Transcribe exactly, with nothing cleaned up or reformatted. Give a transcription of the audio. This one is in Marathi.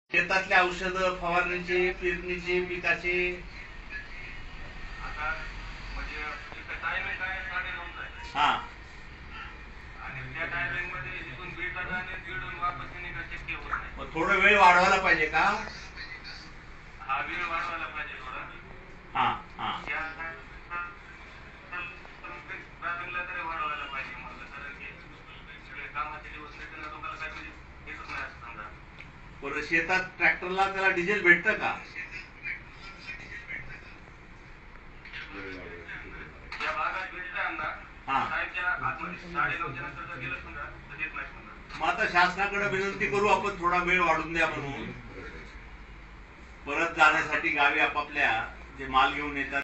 शेतातले औषध फवारणीचे, पेरणीचे, पिकाचे आता म्हणजे टायमिंग काय साडे नऊचा आहे. हा आणि त्या टायमिंग मध्ये इथून बीडला जाणे बीडून वापस येणे का शक्य होत नाही. मग थोडा वेळ वाढवायला पाहिजे का? हा वेळ वाढवायला पाहिजे थोडा. हा हा या ट्रॅव्हलिंगला तरी वाढवायला पाहिजे म्हणलं, कारण की सगळे कामाचे दिवस भेटून लोकांना काय म्हणजे येतच नाही असं समजा. बरं, शेतात ट्रॅक्टरला त्याला डिझेल भेटतं का? या भागात भेटतंय अण्णा. हा. साडेच्या आतमध्ये साडे नऊच्या नंतर जर गेलं समजा तर देत नाही समजा. मग आता शासनाकडे विनंती करू आपण, थोडा वेळ वाढून द्या म्हणून. परत जाण्यासाठी गावी आपापल्या जे माल घेऊन येतात